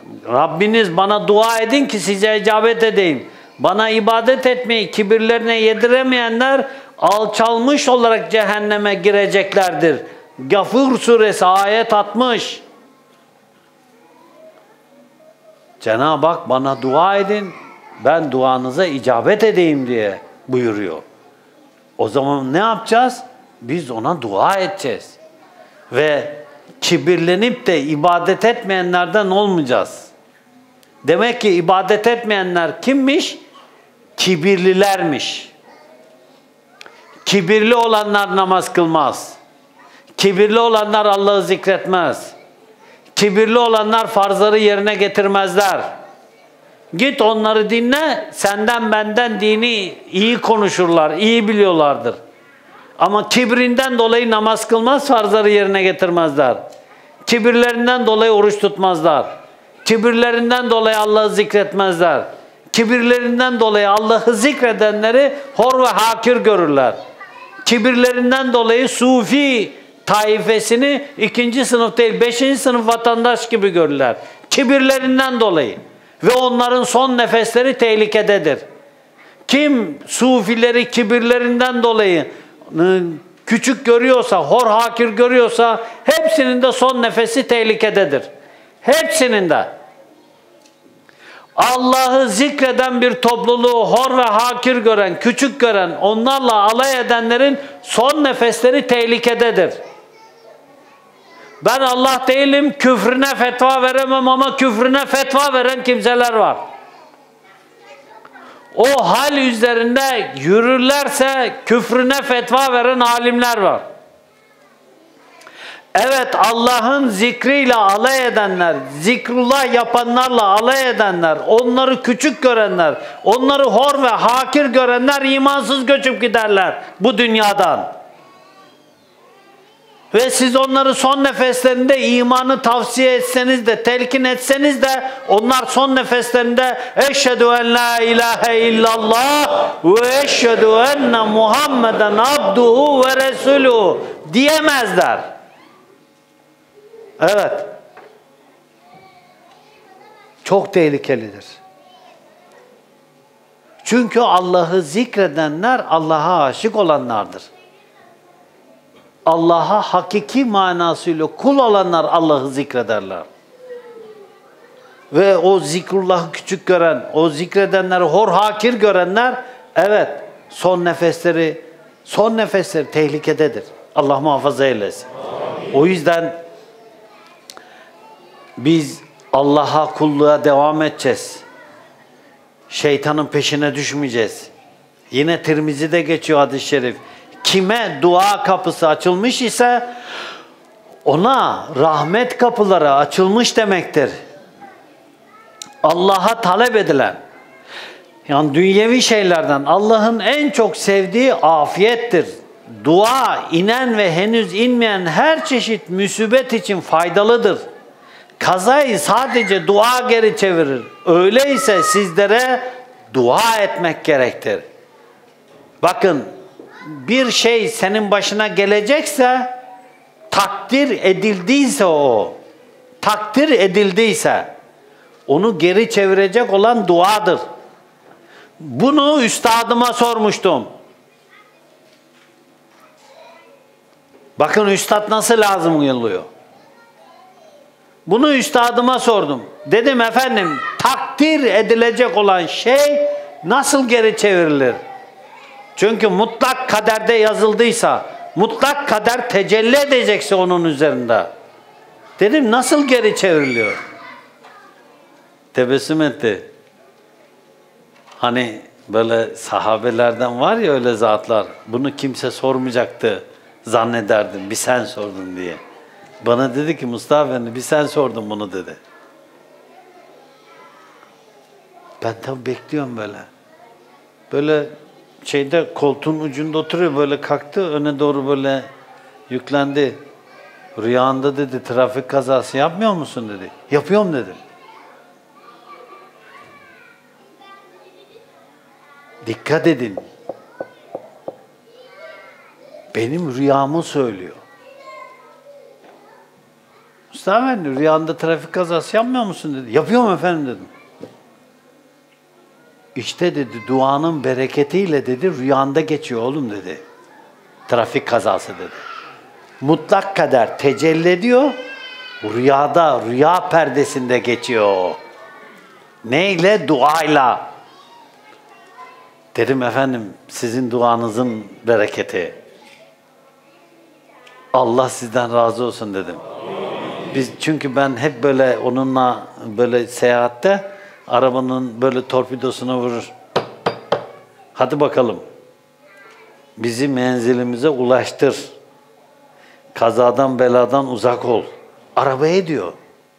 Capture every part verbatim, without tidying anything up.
Rabbiniz bana dua edin ki size icabet edeyim. Bana ibadet etmeyi kibirlerine yediremeyenler alçalmış olarak cehenneme gireceklerdir. Gafur suresi ayet altmış. Cenab-ı Hak bana dua edin, ben duanıza icabet edeyim diye buyuruyor. O zaman ne yapacağız? Biz ona dua edeceğiz. Ve kibirlenip de ibadet etmeyenlerden olmayacağız. Demek ki ibadet etmeyenler kimmiş? Kibirlilermiş. Kibirli olanlar namaz kılmaz. Kibirli olanlar Allah'ı zikretmez. Kibirli olanlar farzları yerine getirmezler. Git onları dinle, senden benden dini iyi konuşurlar, iyi biliyorlardır. Ama kibrinden dolayı namaz kılmaz, farzları yerine getirmezler. Kibirlerinden dolayı oruç tutmazlar. Kibirlerinden dolayı Allah'ı zikretmezler. Kibirlerinden dolayı Allah'ı zikredenleri hor ve hakir görürler. Kibirlerinden dolayı sufi taifesini ikinci sınıf değil, beşinci sınıf vatandaş gibi görürler. Kibirlerinden dolayı. Ve onların son nefesleri tehlikededir. Kim sufileri kibirlerinden dolayı küçük görüyorsa, hor hakir görüyorsa hepsinin de son nefesi tehlikededir. Hepsinin de. Allah'ı zikreden bir topluluğu hor ve hakir gören, küçük gören, onlarla alay edenlerin son nefesleri tehlikededir. Ben Allah değilim, küfrüne fetva veremem ama küfrüne fetva veren kimseler var. O hal üzerinde yürürlerse küfrüne fetva veren alimler var. Evet, Allah'ın zikriyle alay edenler, zikrullah yapanlarla alay edenler, onları küçük görenler, onları hor ve hakir görenler imansız göçüp giderler bu dünyadan. Ve siz onları son nefeslerinde imanı tavsiye etseniz de, telkin etseniz de onlar son nefeslerinde eşhedü en la ilahe illallah ve eşhedü enne Muhammeden abduhu ve resuluhu diyemezler. Evet. Çok tehlikelidir. Çünkü Allah'ı zikredenler Allah'a aşık olanlardır. Allah'a hakiki manasıyla kul olanlar Allah'ı zikrederler. Ve o zikrullahı küçük gören, o zikredenleri hor hakir görenler, evet, son nefesleri, son nefesleri tehlikededir. Allah muhafaza eylesin. O yüzden biz Allah'a kulluğa devam edeceğiz. Şeytanın peşine düşmeyeceğiz. Yine Tirmizi'de geçiyor hadis-i şerif. Kime dua kapısı açılmış ise ona rahmet kapıları açılmış demektir. Allah'a talep edilen, yani dünyevi şeylerden Allah'ın en çok sevdiği afiyettir. Dua inen ve henüz inmeyen her çeşit musibet için faydalıdır. Kazayı sadece dua geri çevirir. Öyleyse sizlere dua etmek gerektir. Bakın, bir şey senin başına gelecekse, takdir edildiyse o, takdir edildiyse, onu geri çevirecek olan duadır. Bunu üstadıma sormuştum. Bakın üstad nasıl lazım yılıyor. Bunu üstadıma sordum. Dedim efendim, takdir edilecek olan şey nasıl geri çevrilir? Çünkü mutlak kaderde yazıldıysa, mutlak kader tecelli edecekse onun üzerinde. Dedim nasıl geri çevriliyor? Tebessüm etti. Hani böyle sahabelerden var ya öyle zatlar, bunu kimse sormayacaktı zannederdim, bir sen sordun diye. Bana dedi ki Mustafa Efendi, bir sen sordun bunu dedi. Ben tabii bekliyorum böyle. Böyle şeyde koltuğun ucunda oturuyor, böyle kalktı öne doğru böyle yüklendi. Rüyanda dedi trafik kazası yapmıyor musun dedi. Yapıyorum dedim. Dikkat edin. Benim rüyamı söylüyor. Mustafa Efendi rüyanda trafik kazası yapmıyor musun dedi. Yapıyorum efendim dedim. İşte dedi duanın bereketiyle dedi rüyanda geçiyor oğlum dedi. Trafik kazası dedi. Mutlak kader tecelli ediyor. Rüyada, rüya perdesinde geçiyor. Neyle? Duayla. Dedim efendim sizin duanızın bereketi. Allah sizden razı olsun dedim. Biz çünkü ben hep böyle onunla böyle seyahatte arabanın böyle torpidosuna vurur. Hadi bakalım. Bizi menzilimize ulaştır. Kazadan beladan uzak ol. Arabaya diyor.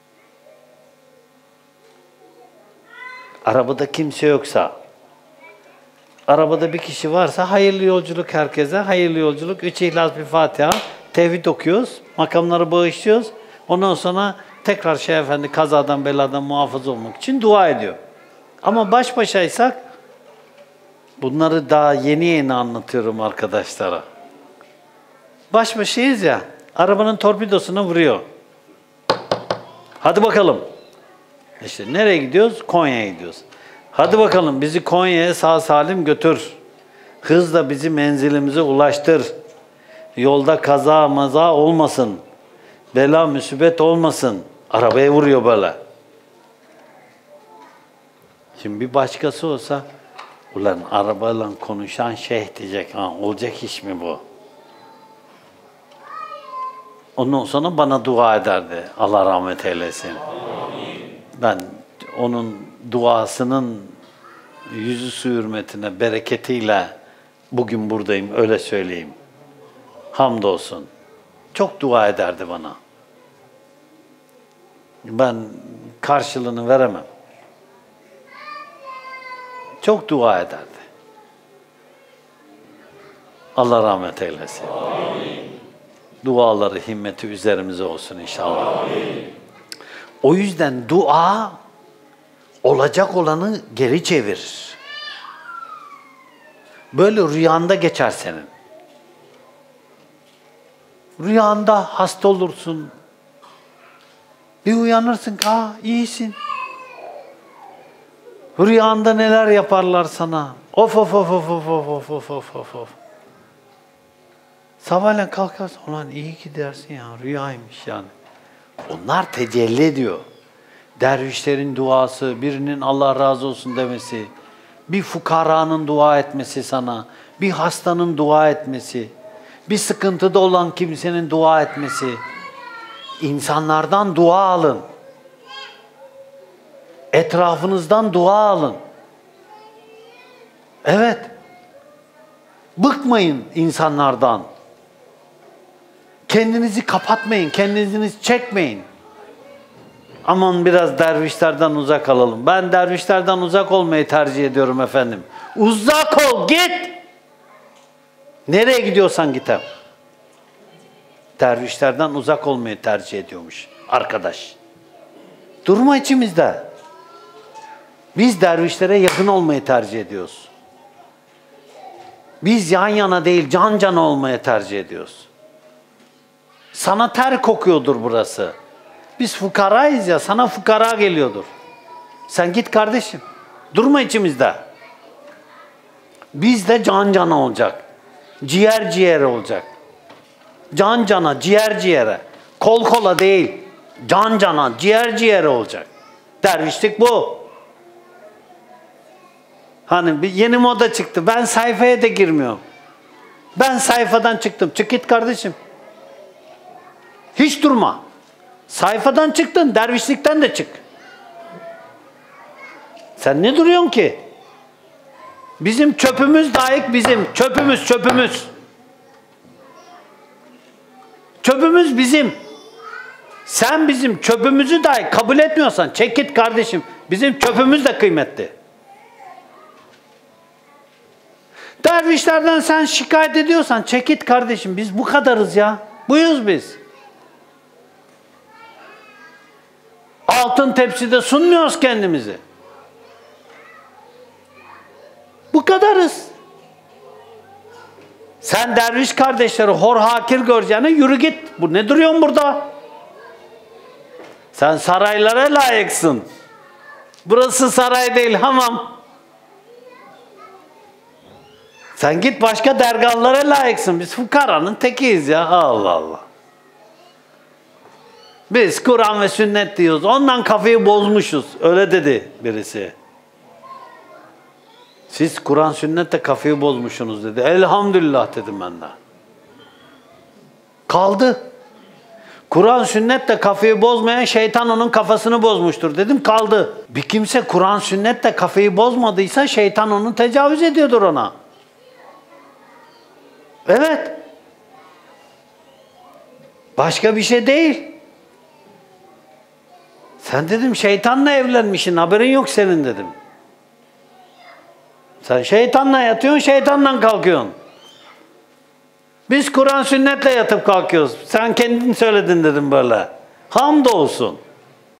Arabada kimse yoksa, arabada bir kişi varsa hayırlı yolculuk herkese, hayırlı yolculuk. Üç İhlas bir Fatiha, tevhid okuyoruz, makamları bağışlıyoruz. Ondan sonra tekrar Şeyh Efendi kazadan beladan muhafaza olmak için dua ediyor. Ama baş başaysak, bunları daha yeni yeni anlatıyorum arkadaşlara. Baş başayız ya, arabanın torpidosuna vuruyor. Hadi bakalım. İşte nereye gidiyoruz? Konya'ya gidiyoruz. Hadi bakalım bizi Konya'ya sağ salim götür. Hızla bizi menzilimize ulaştır. Yolda kaza maza olmasın. Bela musibet olmasın. Arabaya vuruyor böyle. Şimdi bir başkası olsa, ulan arabayla konuşan şeyh diyecek, ha, olacak iş mi bu? Ondan sonra bana dua ederdi. Allah rahmet eylesin. Ben onun duasının yüzü hürmetine, bereketiyle bugün buradayım, öyle söyleyeyim. Hamdolsun. Çok dua ederdi bana. Ben karşılığını veremem. Çok dua ederdi. Allah rahmet eylesin. Amin. Duaları, himmeti üzerimize olsun inşallah. Amin. O yüzden dua olacak olanı geri çevirir. Böyle rüyanda geçer senin. Rüyanda hasta olursun. Bir uyanırsın ki ha iyisin. Rüyanda neler yaparlar sana. Of of of of of of of of of of. Sabahleyin kalkarsın. Ulan iyi ki dersin ya rüyaymış yani. Onlar tecelli ediyor. Dervişlerin duası, birinin Allah razı olsun demesi, bir fukaranın dua etmesi sana, bir hastanın dua etmesi, bir sıkıntıda olan kimsenin dua etmesi. İnsanlardan dua alın. Etrafınızdan dua alın. Evet. Bıkmayın insanlardan. Kendinizi kapatmayın, kendinizi çekmeyin. Aman biraz dervişlerden uzak kalalım. Ben dervişlerden uzak olmayı tercih ediyorum efendim. Uzak ol, git! Nereye gidiyorsan git hem. Dervişlerden uzak olmayı tercih ediyormuş arkadaş. Durma içimizde. Biz dervişlere yakın olmayı tercih ediyoruz. Biz yan yana değil, can cana olmaya tercih ediyoruz. Sana ter kokuyordur burası. Biz fukarayız ya, sana fukara geliyordur. Sen git kardeşim. Durma içimizde. Bizde can cana olacak. Ciğer ciğere olacak. Can cana, ciğer ciğere. Kol kola değil. Can cana, ciğer ciğere olacak. Dervişlik bu. Hani bir yeni moda çıktı. Ben sayfaya da girmiyorum. Ben sayfadan çıktım. Çık git kardeşim. Hiç durma. Sayfadan çıktın, dervişlikten de çık. Sen ne duruyorsun ki? Bizim çöpümüz dahi bizim. Çöpümüz, çöpümüz. Çöpümüz bizim. Sen bizim çöpümüzü dahi kabul etmiyorsan çek git kardeşim. Bizim çöpümüz de kıymetli. Dervişlerden sen şikayet ediyorsan çek git kardeşim. Biz bu kadarız ya. Buyuz biz. Altın tepside sunmuyoruz kendimizi. Bu kadarız. Sen derviş kardeşleri hor hakir göreceğine yürü git. Bu ne duruyorsun burada? Sen saraylara layıksın. Burası saray değil, hamam. Sen git başka dergahlara layıksın. Biz fukaranın tekiyiz ya. Allah Allah. Biz Kur'an ve sünnet diyoruz. Ondan kafayı bozmuşuz. Öyle dedi birisi. Siz Kur'an sünnette kafayı bozmuşsunuz dedi. Elhamdülillah dedim ben de. Kaldı. Kur'an sünnetle kafayı bozmayan şeytan onun kafasını bozmuştur dedim, kaldı. Bir kimse Kur'an sünnetle kafayı bozmadıysa şeytan onu tecavüz ediyordur ona. Evet. Başka bir şey değil. Sen dedim şeytanla evlenmişsin, haberin yok senin dedim. Sen şeytanla yatıyorsun, şeytanla kalkıyorsun. Biz Kur'an sünnetle yatıp kalkıyoruz. Sen kendin söyledin dedim böyle. Hamdolsun.